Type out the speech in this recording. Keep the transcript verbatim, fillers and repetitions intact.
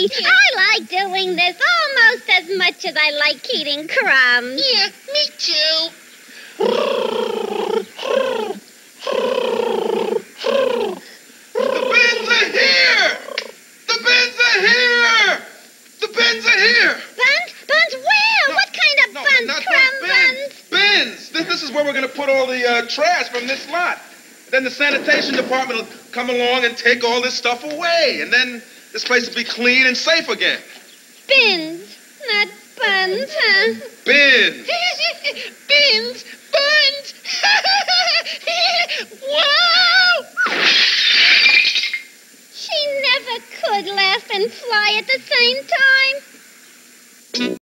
I like doing this almost as much as I like eating crumbs. Yeah, me too. The bins are here! The bins are here! The bins are here! Buns? Buns where? No, what kind of no, buns? not Crumb those buns? Bins! This, this is where we're going to put all the uh, trash from this lot. Then the sanitation department will come along and take all this stuff away. And then this place will be clean and safe again. Bins, not buns, huh? Bins! Bins, buns. Wow! She never could laugh and fly at the same time.